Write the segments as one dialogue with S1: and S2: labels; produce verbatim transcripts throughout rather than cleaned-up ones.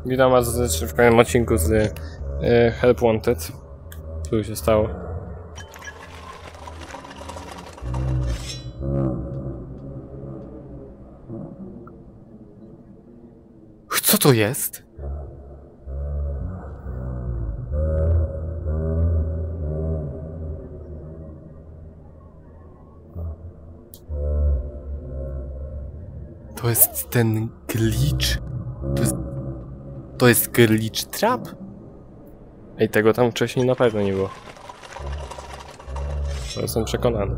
S1: Witam was w kolejnym odcinku z y, Help Wanted. Co tu się stało? Co to jest? To jest ten glitch? To jest... To jest glitch trap? Ej, tego tam wcześniej na pewno nie było. To jestem przekonany.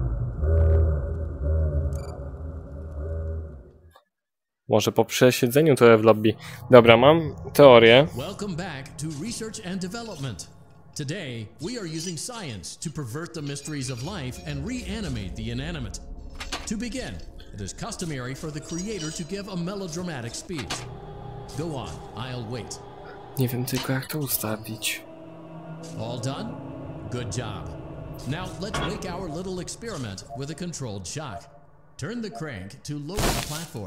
S1: Może po przesiedzeniu trochę w lobby. Dobra, mam teorię.
S2: Welcome back to Research and Development. Today, we are using science to pervert the mysteries of life and reanimate the inanimate. To begin, it is customary for the creator to give a melodramatic speech. Go on, I'll wait.
S1: Nie wiem tylko jak to ustawić.
S2: All done? Good job. Now let's make our little experiment with a controlled shock. Turn the crank to lower the platform.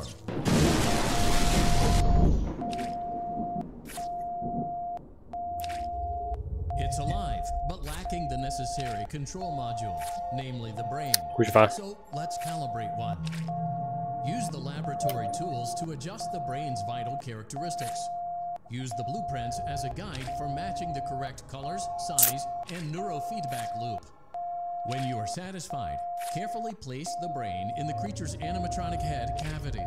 S2: It's alive, but lacking the necessary control module, namely the brain.
S1: Kuźwa.
S2: So let's calibrate one. Use the laboratory tools to adjust the brain's vital characteristics. Use the blueprints as a guide for matching the correct colors, size, and neurofeedback loop. When you are satisfied, carefully place the brain in the creature's animatronic head cavity.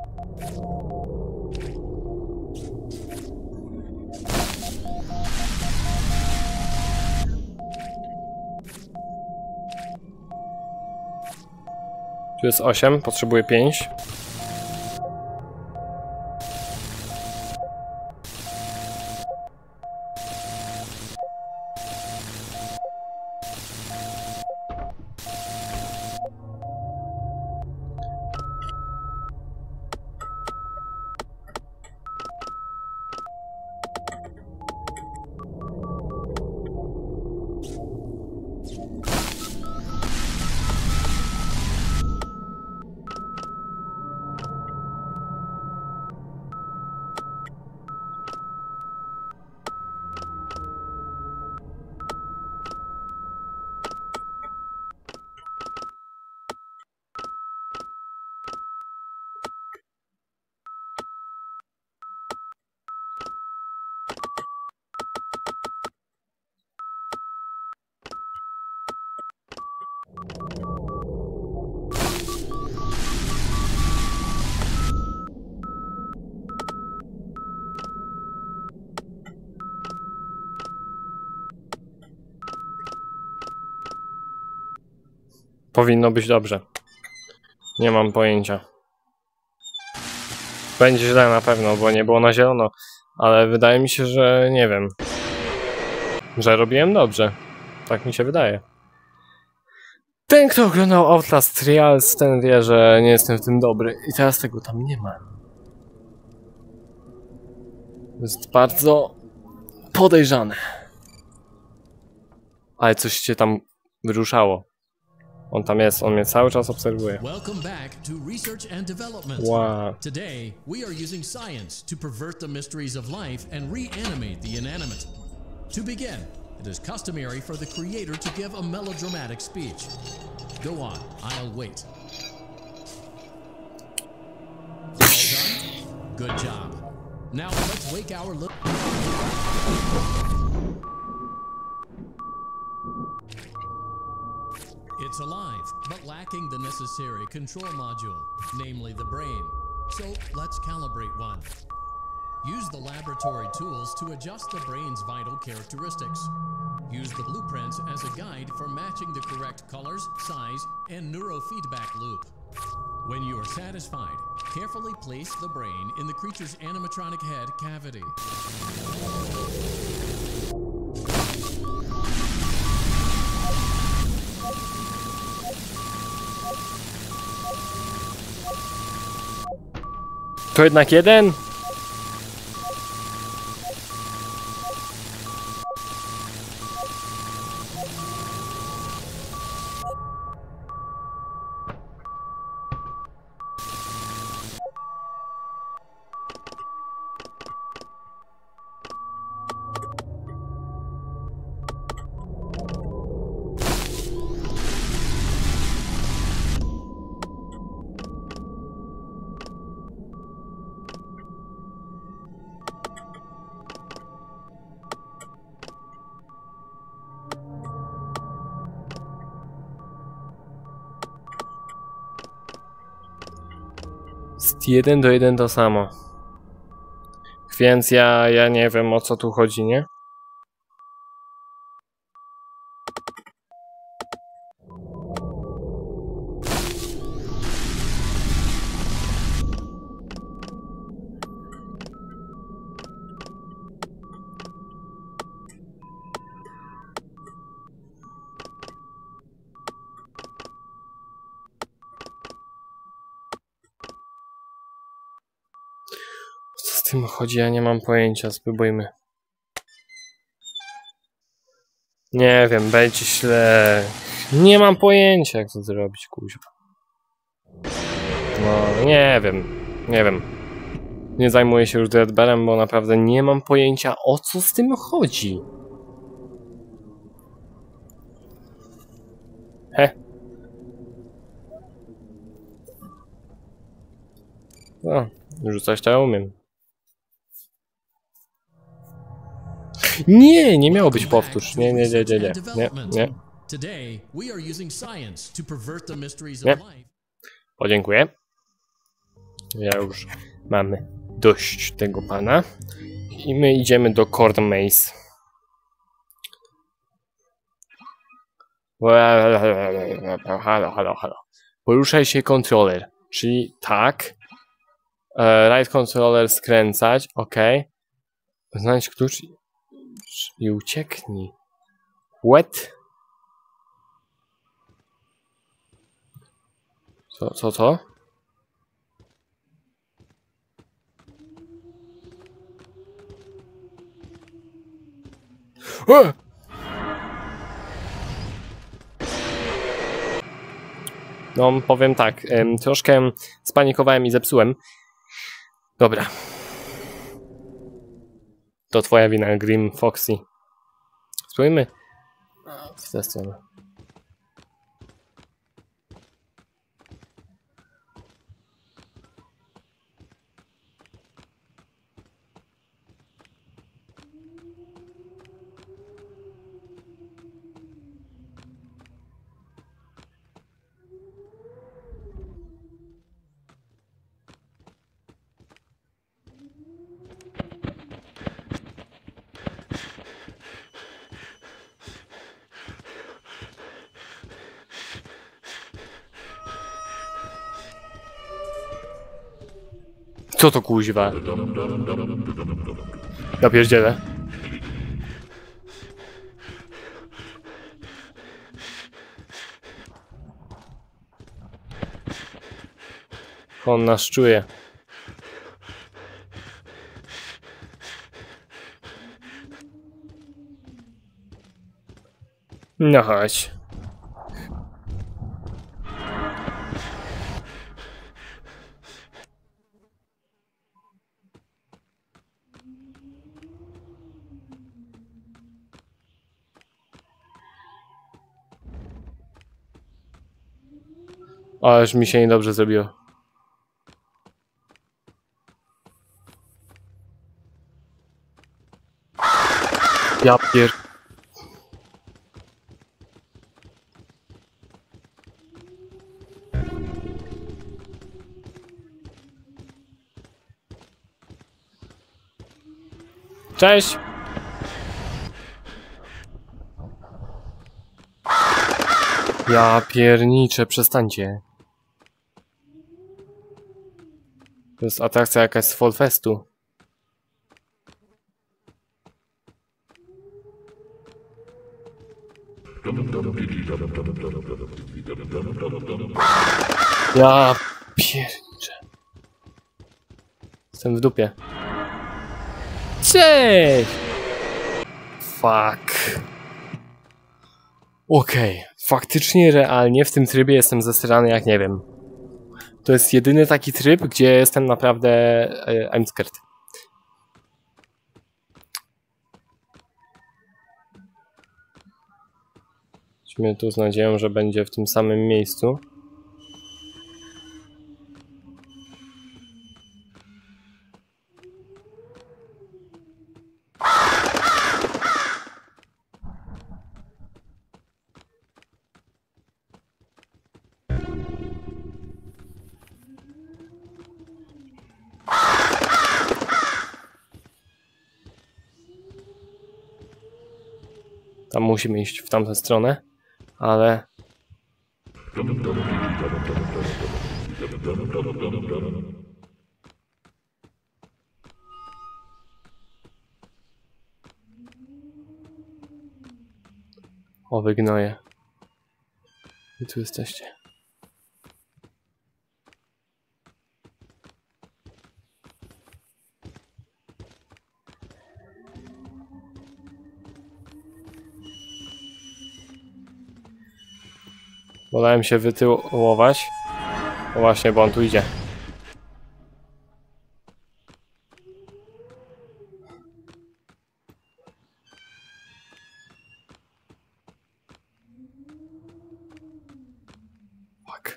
S1: Tu jest osiem, potrzebuję pięć. Powinno być dobrze. Nie mam pojęcia. Będzie źle na pewno, bo nie było na zielono. Ale wydaje mi się, że nie wiem. Że robiłem dobrze. Tak mi się wydaje. Ten, kto oglądał Outlast Trials, ten wie, że nie jestem w tym dobry. I teraz tego tam nie ma. Jest bardzo podejrzane. Ale coś się tam wyruszało. On tam jest, on mnie cały czas obserwuje.
S2: Welcome back to Research and Development.
S1: Wow.
S2: Today, we are using science to pervert the mysteries of life and reanimate the inanimate. To begin, it is customary for the creator to give a melodramatic speech. Go on, I'll wait. All done? Good job. Now let's wake our little... It's alive, but lacking the necessary control module, namely the brain. So let's calibrate one. Use the laboratory tools to adjust the brain's vital characteristics. Use the blueprints as a guide for matching the correct colors, size, and neurofeedback loop. When you are satisfied, carefully place the brain in the creature's animatronic head cavity.
S1: To jednak jeden? jest jeden do jeden to samo. Więc ja, ja nie wiem, o co tu chodzi, nie? Co z tym chodzi? Ja nie mam pojęcia. Spróbujmy. Nie wiem, będzie źle. Nie mam pojęcia, jak to zrobić, kuźwa. No, nie wiem. Nie wiem. Nie zajmuję się już Deadbearem, bo naprawdę nie mam pojęcia, o co z tym chodzi. He. No, rzucać to ja umiem. Nie, nie miało być powtórz. Nie, nie, nie, nie, nie, nie, nie. Nie. Podziękuję. Ja już mamy dość tego pana. I my idziemy do Court Maze. Halo, halo, halo. Poruszaj się kontroler. Czyli tak. Right controller skręcać. Ok. Znajdź klucz i ucieknij. What? Co, co, co? O! No, powiem tak, em, troszkę spanikowałem i zepsułem. Dobra. To twoja wina, Grim Foxy. Spróbujmy. W tę stronę. Co to kuźwa? Ja pierdzielę. On nas czuje. No chodź. Ależ mi się niedobrze zrobiło. Ja pier... Cześć! Ja pierniczę, przestańcie. To jest atrakcja jakaś z Fallfestu. Ja pierniczę. Jestem w dupie. Cześć! Fuck. Okej, okay. Faktycznie, realnie w tym trybie jestem zesrany jak nie wiem. To jest jedyny taki tryb, gdzie jestem naprawdę... Uh, I'm scared. Idźmy tu z nadzieją, że będzie w tym samym miejscu. Tam musimy iść w tamtą stronę, ale... O, wygnoję. I tu jesteście. Wolałem się wytyłować. O właśnie, bo on tu idzie. Fuck.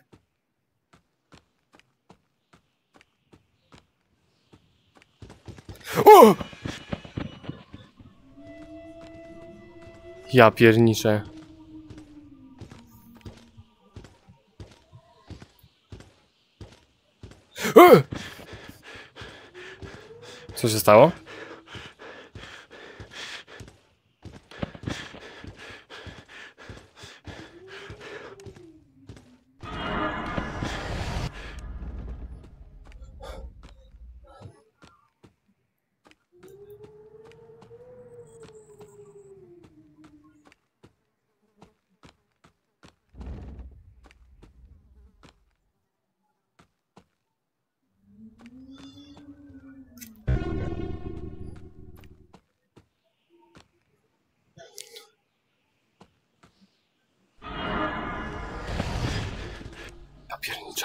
S1: O! Ja pierniczę. Co się stało? Ja pierniczę.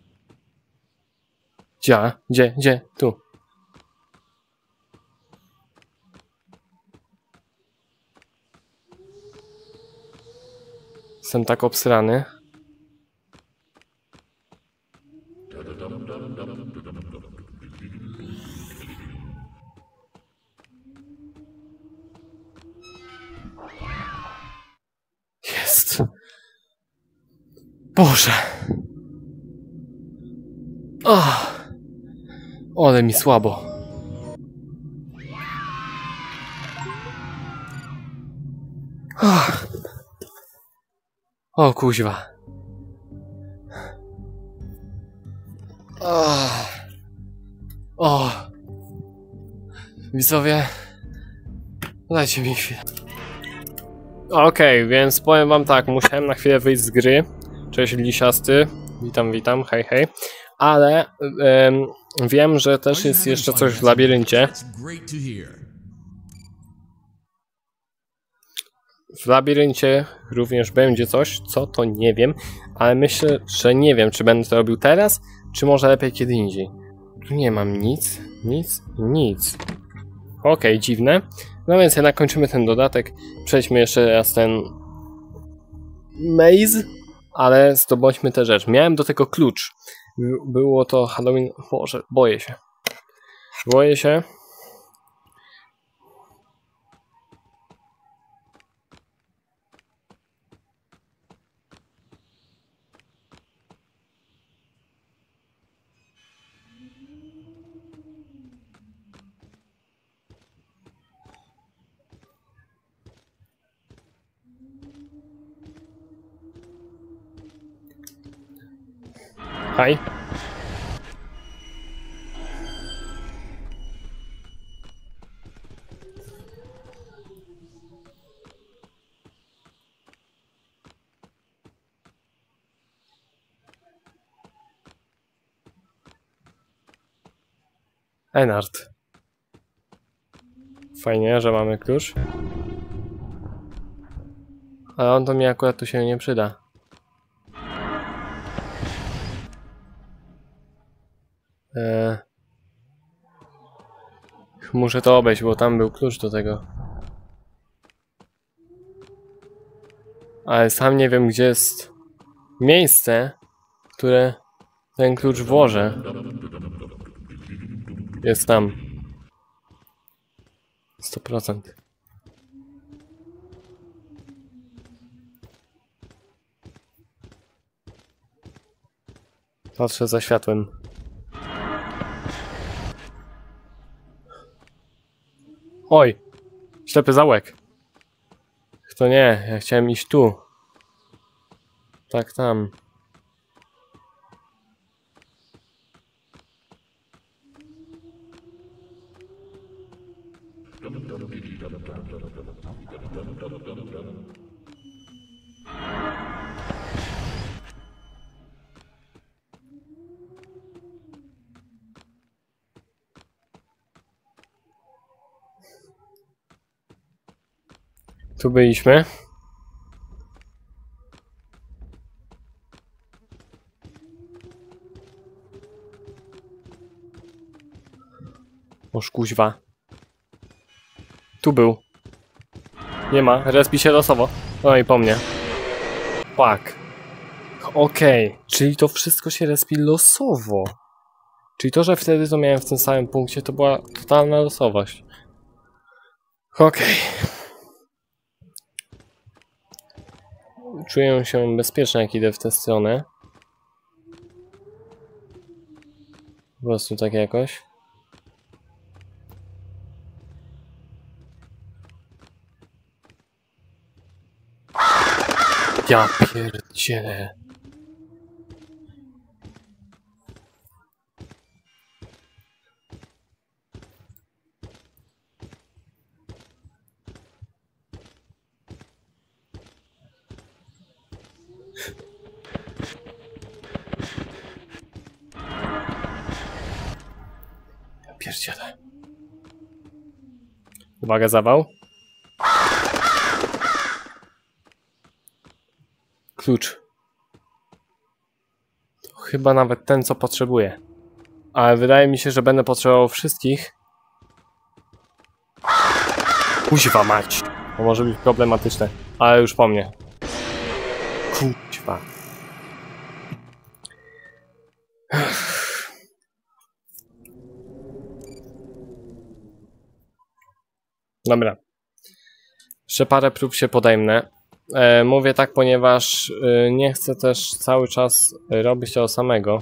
S1: Gdzie? Gdzie? Gdzie? Tu. Jestem tak obsrany. Jest. Boże. Oh. Ale mi słabo. Oh. O kuźwa. O. O. Widzowie. Dajcie mi chwilę. Okej, okay, więc powiem wam tak, musiałem na chwilę wyjść z gry. Cześć lisiasty. Witam, witam, hej, hej. Ale um, wiem, że też jest jeszcze coś w labiryncie. W labiryncie również będzie coś, co to nie wiem, ale myślę, że nie wiem, czy będę to robił teraz, czy może lepiej kiedy indziej. Tu nie mam nic, nic, nic. Okej, okay, dziwne. No więc jednak kończymy ten dodatek. Przejdźmy jeszcze raz ten maze, ale zdobądźmy tę rzecz. Miałem do tego klucz. Było to Halloween... Boże, boję się. Boję się. Hej. Enard. Fajnie, że mamy klucz. Ale on to mi akurat tu się nie przyda. Eee. Muszę to obejść, bo tam był klucz do tego. Ale sam nie wiem, gdzie jest miejsce, w które ten klucz włożę. Jest tam. sto procent. Patrzę za światłem. Oj! Ślepy zaułek. To nie, ja chciałem iść tu. Tak, tam. Tu byliśmy. Oż kuźwa. Tu był. Nie ma, respi się losowo. No i po mnie. Fuck. Okej, okay. Czyli to wszystko się respi losowo. Czyli to, że wtedy to miałem w tym samym punkcie, to była totalna losowość. Okej. Okay. Czuję się bezpiecznie, jak idę w tę stronę. Po prostu tak jakoś. Ja pierdzielę. Ja pierdzielę. Uwaga, zawał. Klucz. To chyba nawet ten, co potrzebuję. Ale wydaje mi się, że będę potrzebował wszystkich. Kuźwa mać. To może być problematyczne. Ale już po mnie. Kuźwa. Dobra. Jeszcze parę prób się podejmę. E, mówię tak, ponieważ e, nie chcę też cały czas robić tego samego.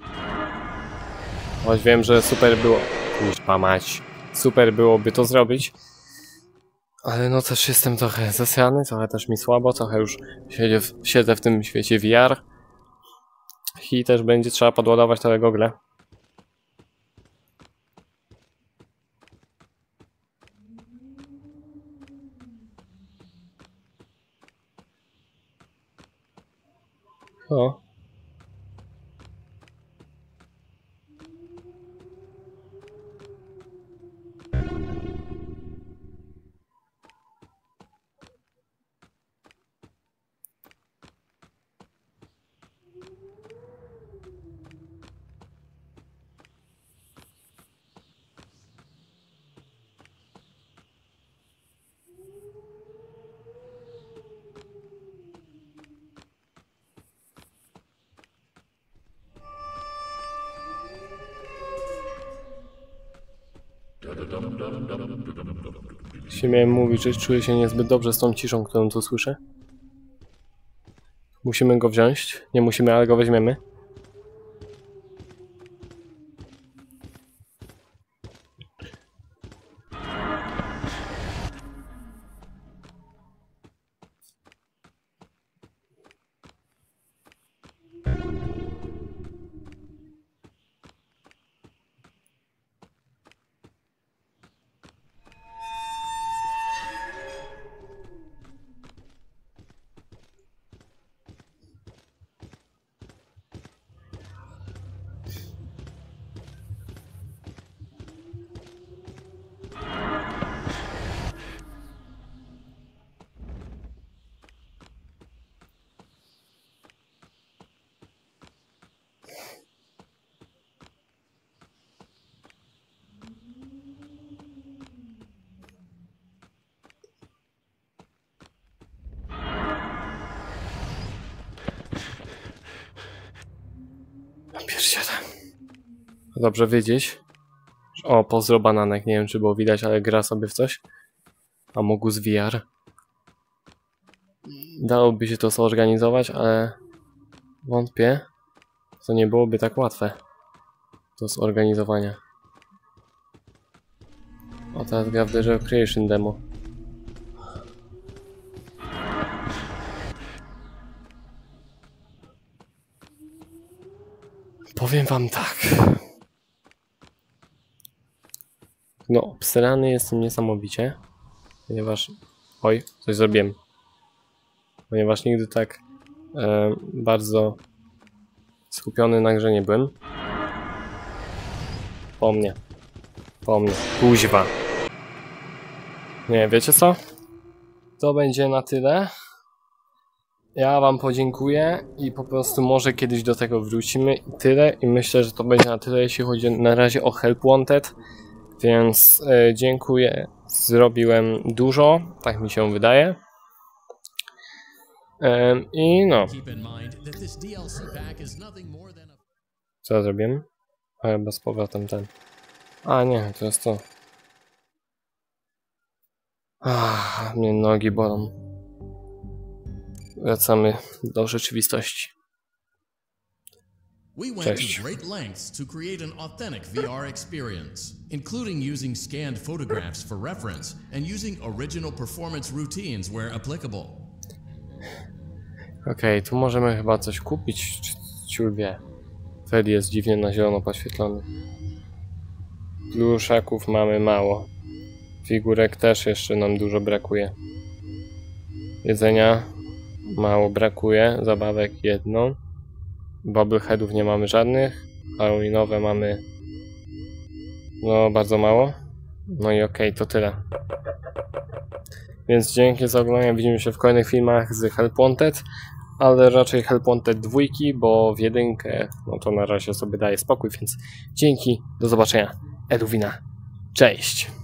S1: Choć wiem, że super było... Kuźwa mać. Super byłoby to zrobić. Ale no też jestem trochę zesrany, trochę też mi słabo, trochę już siedzę w, siedzę w tym świecie V R. I też będzie trzeba podładować te gogle. O. Jeśli miałem mówić, że czuję się niezbyt dobrze z tą ciszą, którą tu słyszę. Musimy go wziąć. Nie musimy, ale go weźmiemy. Dobrze wiedzieć. O, pozdro bananek. Nie wiem, czy było widać, ale gra sobie w coś. Amogus V R. Dałoby się to zorganizować, ale wątpię. To nie byłoby tak łatwe do zorganizowania. O, teraz gra w Deja Creation demo. Powiem wam tak. No, obsrany jestem niesamowicie. Ponieważ... Oj, coś zrobiłem. Ponieważ nigdy tak e, bardzo skupiony na grze nie byłem. Po mnie. Po mnie. Kuźwa. Nie, wiecie co? To będzie na tyle. Ja wam podziękuję i po prostu może kiedyś do tego wrócimy i tyle. I myślę, że to będzie na tyle, jeśli chodzi na razie o Help Wanted. Więc e, dziękuję. Zrobiłem dużo, tak mi się wydaje. E, I no. Co ja zrobiłem? A chyba z powrotem ten. A nie, to jest to. Ach, mnie nogi bolą. Wracamy do rzeczywistości.
S2: We went to great lengths to create an authentic V R experience, including using scanned photographs for reference and using original performance routines where applicable.
S1: Okej, okay, tu możemy chyba coś kupić, ciul wie. Fred jest dziwnie na zielono poświetlony. Pluszaków mamy mało. Figurek też jeszcze nam dużo brakuje. Jedzenia mało brakuje, zabawek jedną. Bubbleheadów nie mamy żadnych. Halloweenowe mamy no bardzo mało. No i okej, okay, to tyle. Więc dzięki za oglądanie, widzimy się w kolejnych filmach z Help Wanted, ale raczej Help Wanted dwa, bo w jedynkę no to na razie sobie daje spokój, więc dzięki, do zobaczenia. Eluwina, cześć!